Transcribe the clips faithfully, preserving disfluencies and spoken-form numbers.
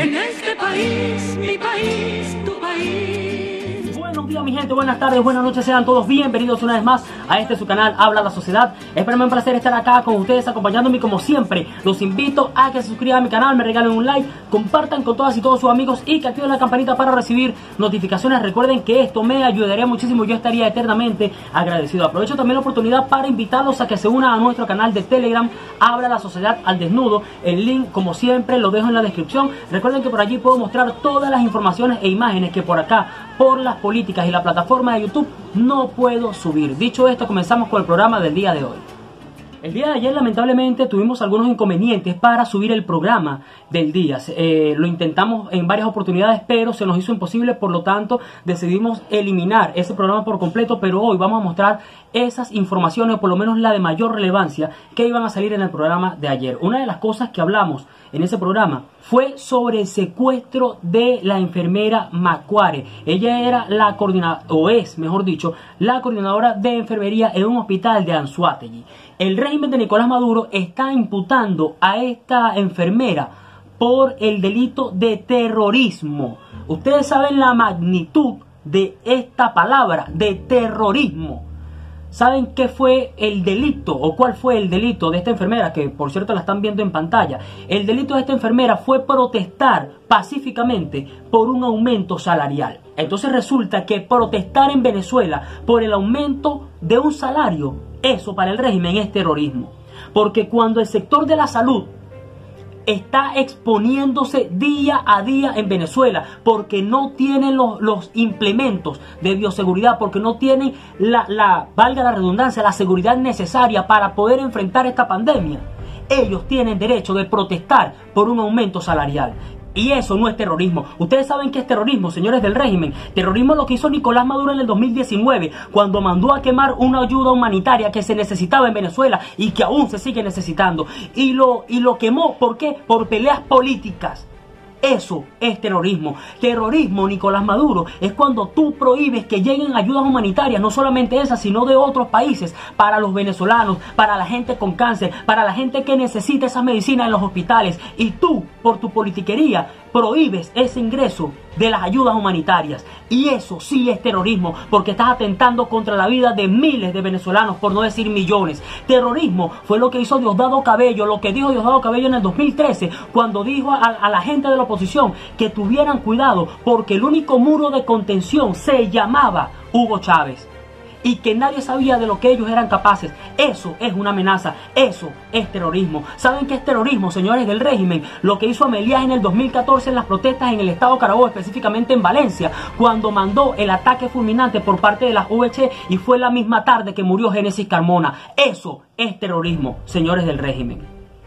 En este país, mi país, tu país. Buenos días, mi gente, buenas tardes, buenas noches, sean todos bienvenidos una vez más a este su canal Habla la Sociedad. Es para mí un placer estar acá con ustedes, acompañándome como siempre. Los invito a que se suscriban a mi canal, me regalen un like, compartan con todas y todos sus amigos y que activen la campanita para recibir notificaciones. Recuerden que esto me ayudaría muchísimo, yo estaría eternamente agradecido. Aprovecho también la oportunidad para invitarlos a que se unan a nuestro canal de Telegram, Habla la Sociedad al Desnudo. El link, como siempre, lo dejo en la descripción. Recuerden que por allí puedo mostrar todas las informaciones e imágenes que por acá, por las políticas y la plataforma de YouTube, no puedo subir. Dicho esto, comenzamos con el programa del día de hoy. El día de ayer lamentablemente tuvimos algunos inconvenientes para subir el programa del día. Eh, lo intentamos en varias oportunidades, pero se nos hizo imposible, por lo tanto decidimos eliminar ese programa por completo. Pero hoy vamos a mostrar esas informaciones, o por lo menos la de mayor relevancia, que iban a salir en el programa de ayer. Una de las cosas que hablamos en ese programa fue sobre el secuestro de la enfermera Macuare. Ella era la coordinadora, o es, mejor dicho, la coordinadora de enfermería en un hospital de Anzoátegui. El régimen de Nicolás Maduro está imputando a esta enfermera por el delito de terrorismo. Ustedes saben la magnitud de esta palabra, de terrorismo. ¿Saben qué fue el delito o cuál fue el delito de esta enfermera? Que por cierto la están viendo en pantalla. El delito de esta enfermera fue protestar pacíficamente por un aumento salarial. Entonces resulta que protestar en Venezuela por el aumento de un salario, eso para el régimen es terrorismo. Porque cuando el sector de la salud está exponiéndose día a día en Venezuela porque no tienen los, los implementos de bioseguridad, porque no tienen la, la, valga la redundancia, la seguridad necesaria para poder enfrentar esta pandemia, ellos tienen derecho de protestar por un aumento salarial. Y eso no es terrorismo. Ustedes saben qué es terrorismo, señores del régimen. Terrorismo es lo que hizo Nicolás Maduro en el dos mil diecinueve, cuando mandó a quemar una ayuda humanitaria que se necesitaba en Venezuela y que aún se sigue necesitando. Y lo, y lo quemó, ¿por qué? Por peleas políticas. Eso es terrorismo. Terrorismo, Nicolás Maduro, es cuando tú prohíbes que lleguen ayudas humanitarias, no solamente esas, sino de otros países, para los venezolanos, para la gente con cáncer, para la gente que necesita esas medicinas en los hospitales. Y tú, por tu politiquería, prohíbes ese ingreso de las ayudas humanitarias. Y eso sí es terrorismo, porque estás atentando contra la vida de miles de venezolanos, por no decir millones. Terrorismo fue lo que hizo Diosdado Cabello, lo que dijo Diosdado Cabello en el dos mil trece, cuando dijo a, a la gente de la oposición que tuvieran cuidado, porque el único muro de contención se llamaba Hugo Chávez. Y que nadie sabía de lo que ellos eran capaces. Eso es una amenaza, eso es terrorismo. ¿Saben qué es terrorismo, señores del régimen? Lo que hizo Amelías en el dos mil catorce en las protestas en el estado Carabobo, específicamente en Valencia, cuando mandó el ataque fulminante por parte de las U H y fue la misma tarde que murió Génesis Carmona. Eso es terrorismo, señores del régimen.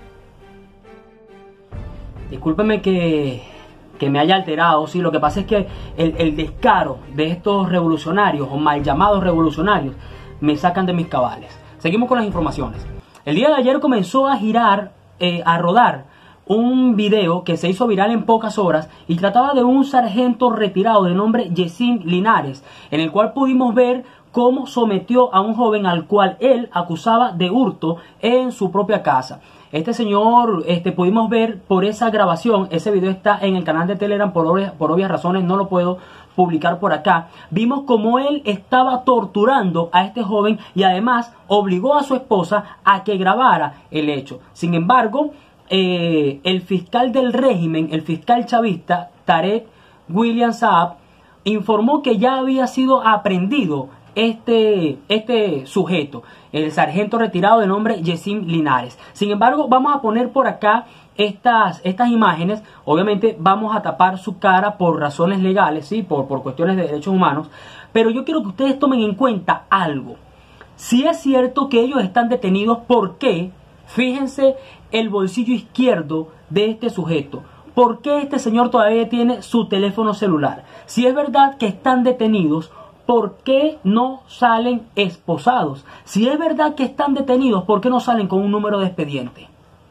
Discúlpenme que... que me haya alterado, sí, lo que pasa es que el, el descaro de estos revolucionarios o mal llamados revolucionarios me sacan de mis cabales. Seguimos con las informaciones. El día de ayer comenzó a girar, eh, a rodar un video que se hizo viral en pocas horas y trataba de un sargento retirado de nombre Yesim Linares, en el cual pudimos ver cómo sometió a un joven al cual él acusaba de hurto en su propia casa. Este señor, este, pudimos ver por esa grabación, ese video está en el canal de Telegram, por obvias, por obvias razones no lo puedo publicar por acá. Vimos cómo él estaba torturando a este joven y además obligó a su esposa a que grabara el hecho. Sin embargo, eh, el fiscal del régimen, el fiscal chavista, Tarek William Saab, informó que ya había sido aprehendido Este, este sujeto, el sargento retirado de nombre Yesim Linares. Sin embargo, vamos a poner por acá estas, estas imágenes. Obviamente vamos a tapar su cara por razones legales, ¿sí? por, por cuestiones de derechos humanos. Pero yo quiero que ustedes tomen en cuenta algo. Si es cierto que ellos están detenidos, ¿por qué? Fíjense el bolsillo izquierdo de este sujeto. ¿Por qué este señor todavía tiene su teléfono celular? Si es verdad que están detenidos, ¿por qué no salen esposados? Si es verdad que están detenidos, ¿por qué no salen con un número de expediente?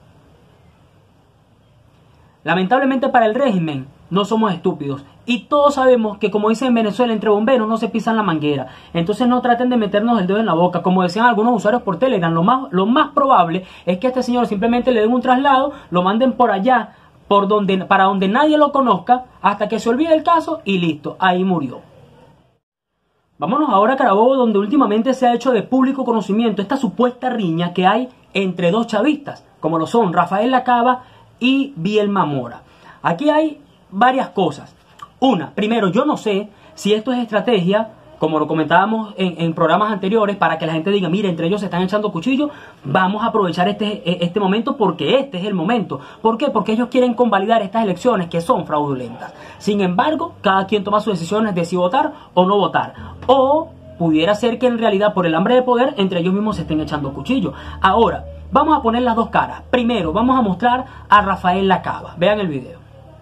Lamentablemente para el régimen no somos estúpidos. Y todos sabemos que, como dicen en Venezuela, entre bomberos no se pisan la manguera. Entonces no traten de meternos el dedo en la boca. Como decían algunos usuarios por Telegram, lo más, lo más probable es que a este señor simplemente le den un traslado, lo manden por allá, por donde, para donde nadie lo conozca, hasta que se olvide el caso y listo, ahí murió. Vámonos ahora a Carabobo, donde últimamente se ha hecho de público conocimiento esta supuesta riña que hay entre dos chavistas, como lo son Rafael Lacaba y Vielma Mora. Aquí hay varias cosas. Una, primero, yo no sé si esto es estrategia, como lo comentábamos en, en programas anteriores, para que la gente diga, mire, entre ellos se están echando cuchillos, vamos a aprovechar este, este momento porque este es el momento. ¿Por qué? Porque ellos quieren convalidar estas elecciones que son fraudulentas. Sin embargo, cada quien toma sus decisiones de si votar o no votar. O pudiera ser que en realidad por el hambre de poder, entre ellos mismos se estén echando cuchillos. Ahora, vamos a poner las dos caras. Primero, vamos a mostrar a Rafael Lacaba. Vean el video.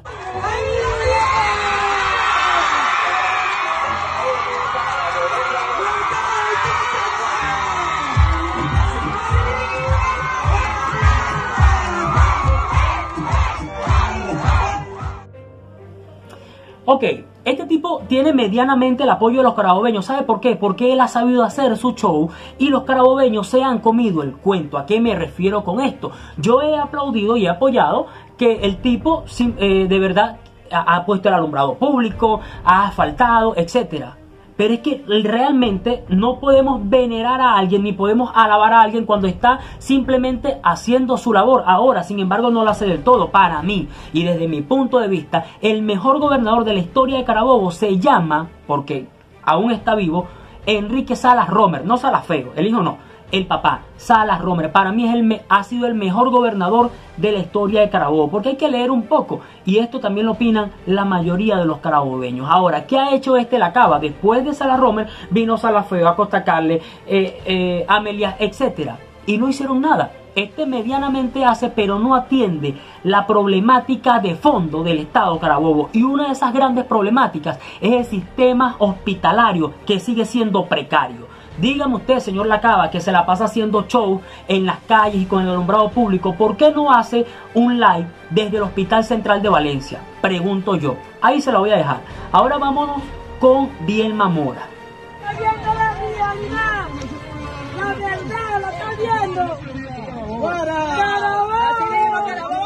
Ok, este tipo tiene medianamente el apoyo de los carabobeños. ¿Sabe por qué? Porque él ha sabido hacer su show y los carabobeños se han comido el cuento. ¿A qué me refiero con esto? Yo he aplaudido y he apoyado que el tipo eh, de verdad ha, ha puesto el alumbrado público, ha asfaltado, etcétera. Pero es que realmente no podemos venerar a alguien ni podemos alabar a alguien cuando está simplemente haciendo su labor. Ahora, sin embargo, no lo hace del todo. Para mí, y desde mi punto de vista, el mejor gobernador de la historia de Carabobo se llama, porque aún está vivo, Enrique Salas Romer. No Salas Feo, el hijo no, el papá, Salas Romer. Para mí es el me ha sido el mejor gobernador de la historia de Carabobo, porque hay que leer un poco, y esto también lo opinan la mayoría de los carabobeños. Ahora, ¿qué ha hecho este Lacaba? Después de Salas Romer vino Salas Feo, Acosta Carle, eh, eh, Amelia, etcétera, y no hicieron nada. Este medianamente hace, pero no atiende la problemática de fondo del estado Carabobo, y una de esas grandes problemáticas es el sistema hospitalario, que sigue siendo precario. Dígame usted, señor Lacaba, que se la pasa haciendo show en las calles y con el alumbrado público, ¿por qué no hace un live desde el Hospital Central de Valencia? Pregunto yo. Ahí se la voy a dejar. Ahora vámonos con Vielma Mora. ¡Está viendo la realidad! ¡La verdad, la está viendo! ¡Fuera! ¡Carabobo! ¡Carabobo!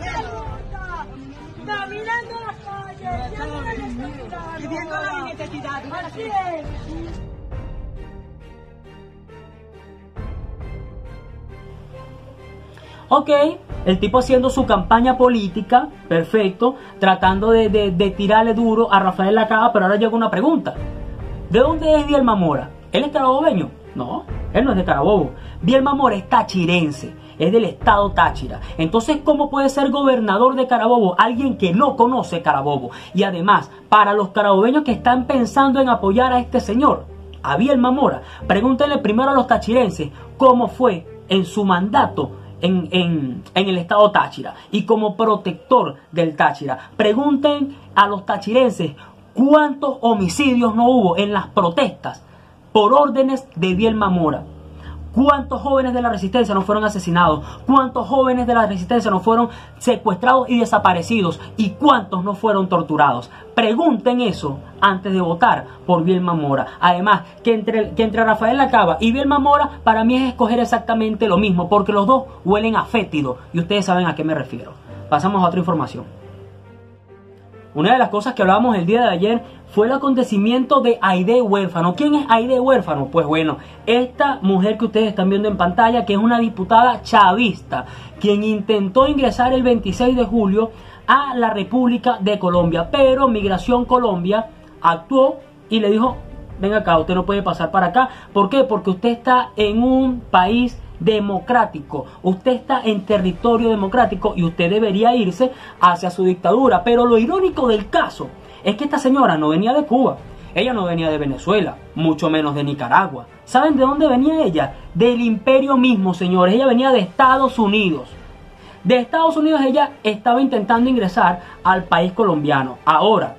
¡Caminando las calles! ¡Y viendo la necesidad! ¡Así es! Ok, el tipo haciendo su campaña política, perfecto, tratando de, de, de tirarle duro a Rafael Lacaba, pero ahora llega una pregunta. ¿De dónde es Vielma Mora? ¿Él es carabobeño? No, él no es de Carabobo. Vielma Mora es tachirense, es del estado Táchira. Entonces, ¿cómo puede ser gobernador de Carabobo alguien que no conoce Carabobo? Y además, para los carabobeños que están pensando en apoyar a este señor, a Vielma Mora, pregúntenle primero a los tachirenses cómo fue en su mandato En, en, en el estado Táchira y como protector del Táchira. Pregunten a los tachirenses cuántos homicidios no hubo en las protestas por órdenes de Vielma Mora. ¿Cuántos jóvenes de la resistencia no fueron asesinados? ¿Cuántos jóvenes de la resistencia no fueron secuestrados y desaparecidos? ¿Y cuántos no fueron torturados? Pregunten eso antes de votar por Vielma Mora. Además, que entre, que entre Rafael Lacaba y Vielma Mora, para mí es escoger exactamente lo mismo, porque los dos huelen a fétido, y ustedes saben a qué me refiero. Pasamos a otra información. Una de las cosas que hablábamos el día de ayer fue el acontecimiento de Aide Huérfano. ¿Quién es Aide Huérfano? Pues bueno, esta mujer que ustedes están viendo en pantalla, que es una diputada chavista, quien intentó ingresar el veintiséis de julio a la República de Colombia, pero Migración Colombia actuó y le dijo, venga acá, usted no puede pasar para acá. ¿Por qué? Porque usted está en un país democrático, usted está en territorio democrático y usted debería irse hacia su dictadura. Pero lo irónico del caso es que esta señora no venía de Cuba, ella no venía de Venezuela, mucho menos de Nicaragua. ¿Saben de dónde venía ella? Del imperio mismo, señores. Ella venía de Estados Unidos. De Estados Unidos ella estaba intentando ingresar al país colombiano. Ahora,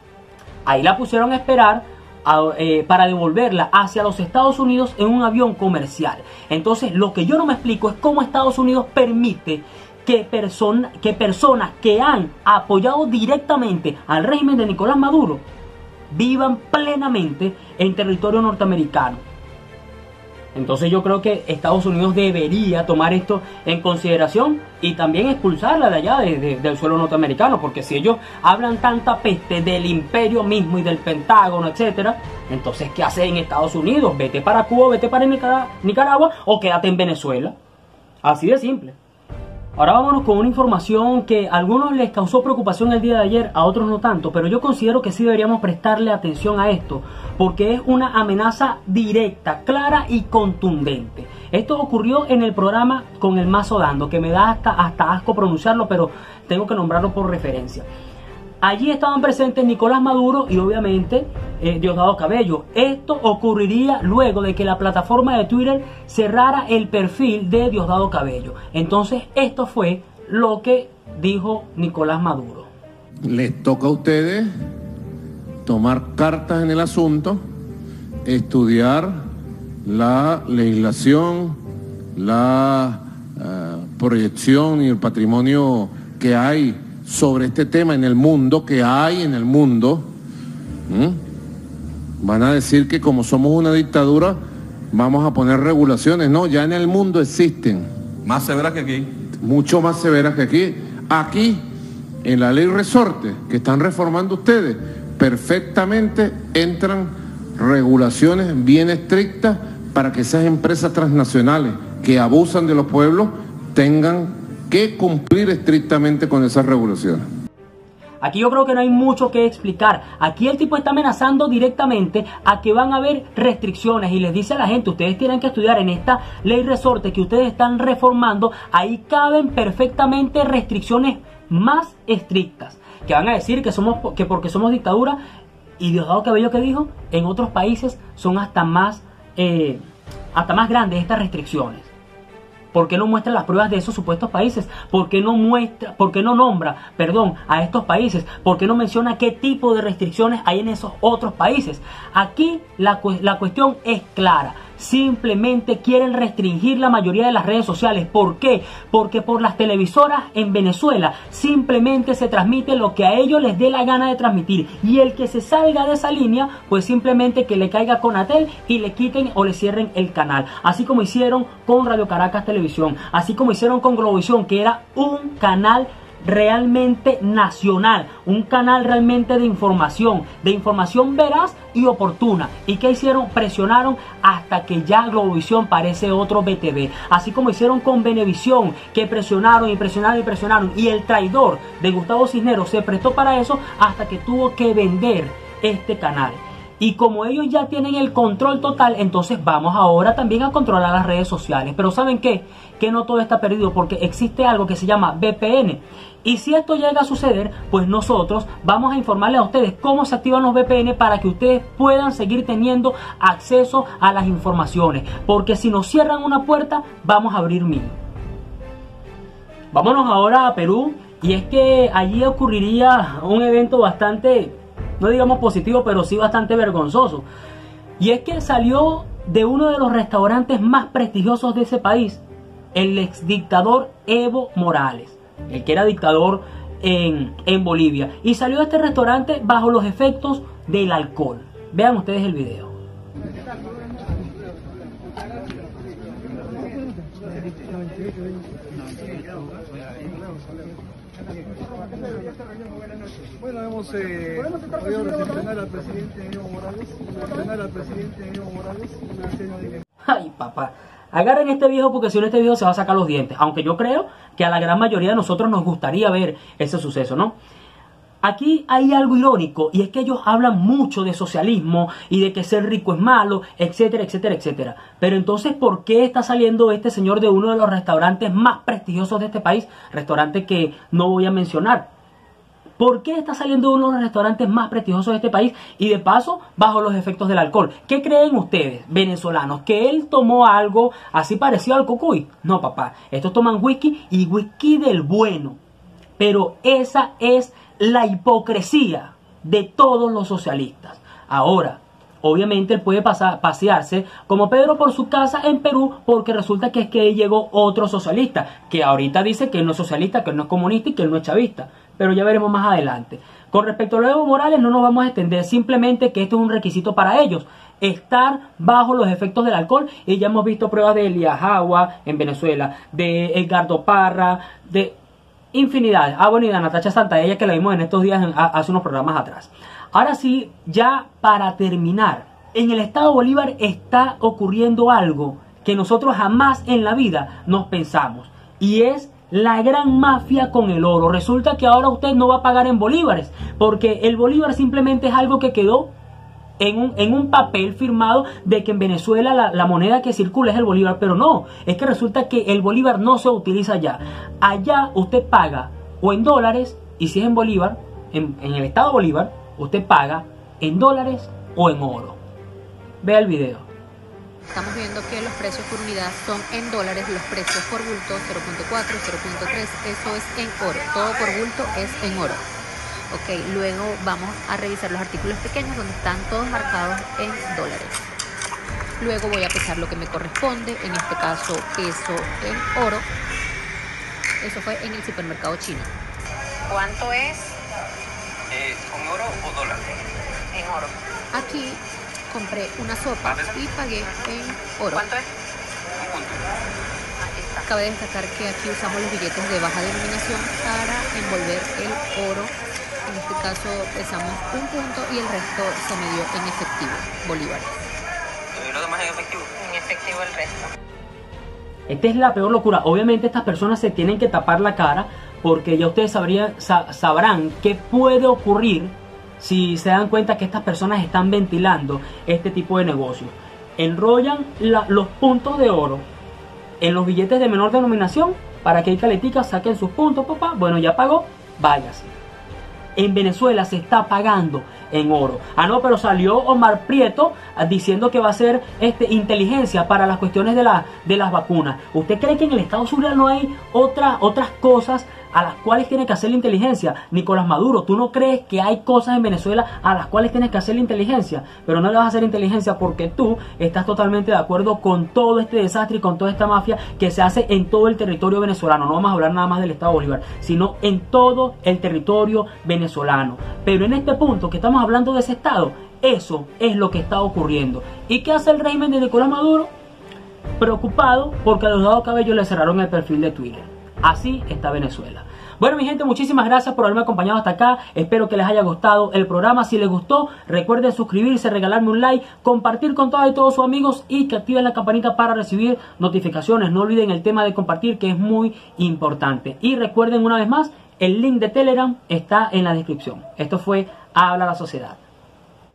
ahí la pusieron a esperar A, eh, para devolverla hacia los Estados Unidos en un avión comercial. Entonces, lo que yo no me explico es cómo Estados Unidos permite que, persona, que personas que han apoyado directamente al régimen de Nicolás Maduro vivan plenamente en territorio norteamericano. Entonces yo creo que Estados Unidos debería tomar esto en consideración y también expulsarla de allá, de, de, del suelo norteamericano, porque si ellos hablan tanta peste del imperio mismo y del Pentágono, etcétera, entonces ¿qué hace en Estados Unidos? Vete para Cuba, vete para Nicaragua, Nicaragua o quédate en Venezuela. Así de simple. Ahora vámonos con una información que a algunos les causó preocupación el día de ayer, a otros no tanto, pero yo considero que sí deberíamos prestarle atención a esto, porque es una amenaza directa, clara y contundente. Esto ocurrió en el programa Con el Mazo Dando, que me da hasta, hasta asco pronunciarlo, pero tengo que nombrarlo por referencia. Allí estaban presentes Nicolás Maduro y obviamente eh, Diosdado Cabello. Esto ocurriría luego de que la plataforma de Twitter cerrara el perfil de Diosdado Cabello. Entonces esto fue lo que dijo Nicolás Maduro. Les toca a ustedes tomar cartas en el asunto, estudiar la legislación, la uh, proyección y el patrimonio que hay sobre este tema en el mundo, que hay en el mundo. ¿Mm? Van a decir que como somos una dictadura vamos a poner regulaciones. No, ya en el mundo existen. Más severas que aquí. Mucho más severas que aquí. Aquí, en la ley resorte que están reformando ustedes, perfectamente entran regulaciones bien estrictas para que esas empresas transnacionales que abusan de los pueblos tengan que cumplir estrictamente con esas regulaciones. Aquí yo creo que no hay mucho que explicar. Aquí el tipo está amenazando directamente a que van a haber restricciones y les dice a la gente, ustedes tienen que estudiar en esta ley resorte que ustedes están reformando, ahí caben perfectamente restricciones más estrictas, que van a decir que somos que porque somos dictadura. Y Diosdado Cabello, que dijo, en otros países son hasta más eh, hasta más grandes estas restricciones. ¿Por qué no muestra las pruebas de esos supuestos países? ¿Por qué no muestra, por qué no nombra, perdón, a estos países? ¿Por qué no menciona qué tipo de restricciones hay en esos otros países? Aquí la, la cuestión es clara. Simplemente quieren restringir la mayoría de las redes sociales. ¿Por qué? Porque por las televisoras en Venezuela simplemente se transmite lo que a ellos les dé la gana de transmitir. Y el que se salga de esa línea, pues simplemente que le caiga Conatel y le quiten o le cierren el canal. Así como hicieron con Radio Caracas Televisión. Así como hicieron con Globovisión, que era un canal realmente nacional, un canal realmente de información, de información veraz y oportuna. ¿Y qué hicieron? Presionaron hasta que ya Globovisión parece otro B T V. Así como hicieron con Venevisión, que presionaron y presionaron y presionaron. Y el traidor de Gustavo Cisneros se prestó para eso hasta que tuvo que vender este canal. Y como ellos ya tienen el control total, entonces vamos ahora también a controlar las redes sociales. Pero ¿saben qué? Que no todo está perdido, porque existe algo que se llama V P N. Y si esto llega a suceder, pues nosotros vamos a informarles a ustedes cómo se activan los V P N para que ustedes puedan seguir teniendo acceso a las informaciones. Porque si nos cierran una puerta, vamos a abrir mil. Vámonos ahora a Perú. Y es que allí ocurriría un evento bastante, no digamos positivo, pero sí bastante vergonzoso. Y es que salió de uno de los restaurantes más prestigiosos de ese país el exdictador Evo Morales, el que era dictador en, en Bolivia. Y salió de este restaurante bajo los efectos del alcohol. Vean ustedes el video. Bueno, hemos eh, podido recepcionar al presidente Evo Morales, recepcionar al presidente Evo Morales una cena de... Ay, papá, agarren este viejo porque si no este viejo se va a sacar los dientes. Aunque yo creo que a la gran mayoría de nosotros nos gustaría ver ese suceso, ¿no? Aquí hay algo irónico y es que ellos hablan mucho de socialismo y de que ser rico es malo, etcétera, etcétera, etcétera. Pero entonces, ¿por qué está saliendo este señor de uno de los restaurantes más prestigiosos de este país? Restaurante que no voy a mencionar. ¿Por qué está saliendo de uno de los restaurantes más prestigiosos de este país y de paso bajo los efectos del alcohol? ¿Qué creen ustedes, venezolanos? ¿Que él tomó algo así parecido al cocuy? No, papá. Estos toman whisky y whisky del bueno. Pero esa es la hipocresía de todos los socialistas. Ahora, obviamente él puede pasar, pasearse como Pedro por su casa en Perú porque resulta que es que llegó otro socialista que ahorita dice que él no es socialista, que él no es comunista y que él no es chavista. Pero ya veremos más adelante. Con respecto a Evo Morales no nos vamos a extender, simplemente que esto es un requisito para ellos, estar bajo los efectos del alcohol, y ya hemos visto pruebas de Elías Agua en Venezuela, de Edgardo Parra, de infinidad. Ah, bueno, y de Natacha Santaella, que la vimos en estos días, en, hace unos programas atrás. Ahora sí, ya para terminar, en el estado Bolívar está ocurriendo algo que nosotros jamás en la vida nos pensamos, y es la gran mafia con el oro. Resulta que ahora usted no va a pagar en bolívares, porque el bolívar simplemente es algo que quedó en un, en un papel firmado de que en Venezuela la, la moneda que circula es el bolívar, pero no, es que resulta que el bolívar no se utiliza allá. Allá usted paga o en dólares, y si es en bolívar, en, en el estado Bolívar, usted paga en dólares o en oro. Vea el video. Estamos viendo que los precios por unidad son en dólares, los precios por bulto cero punto cuatro, cero punto tres, eso es en oro, todo por bulto es en oro. Ok, luego vamos a revisar los artículos pequeños donde están todos marcados en dólares. Luego voy a pesar lo que me corresponde, en este caso peso en oro. Eso fue en el supermercado chino. ¿Cuánto es? Eh, ¿Con oro o dólar? En oro. Aquí compré una sopa y pagué en oro. ¿Cuánto es? Un punto. Aquí está. Cabe destacar que aquí usamos los billetes de baja denominación para envolver el oro. En este caso pesamos un punto y el resto se me dio en efectivo, bolívares. ¿Y lo demás en efectivo? En efectivo el resto. Esta es la peor locura. Obviamente estas personas se tienen que tapar la cara, porque ya ustedes sabrían, sa sabrán qué puede ocurrir si se dan cuenta que estas personas están ventilando este tipo de negocio. Enrollan la, los puntos de oro en los billetes de menor denominación para que el caletica saquen sus puntos, papá. Bueno, ya pagó, váyase. En Venezuela se está pagando en oro. Ah, no, pero salió Omar Prieto diciendo que va a ser este, inteligencia para las cuestiones de, la, de las vacunas. ¿Usted cree que en el Estado Zulia no hay otra, otras cosas a las cuales tiene que hacer la inteligencia? Nicolás Maduro, ¿tú no crees que hay cosas en Venezuela a las cuales tienes que hacer la inteligencia? Pero no le vas a hacer inteligencia porque tú estás totalmente de acuerdo con todo este desastre y con toda esta mafia que se hace en todo el territorio venezolano. No vamos a hablar nada más del Estado Bolívar, sino en todo el territorio venezolano. Pero en este punto que estamos hablando de ese Estado, eso es lo que está ocurriendo. ¿Y qué hace el régimen de Nicolás Maduro? Preocupado porque a Diosdado Cabello le cerraron el perfil de Twitter. Así está Venezuela. Bueno, mi gente, muchísimas gracias por haberme acompañado hasta acá. Espero que les haya gustado el programa. Si les gustó, recuerden suscribirse, regalarme un like, compartir con todas y todos sus amigos y que activen la campanita para recibir notificaciones. No olviden el tema de compartir, que es muy importante. Y recuerden una vez más, el link de Telegram está en la descripción. Esto fue Habla la Sociedad.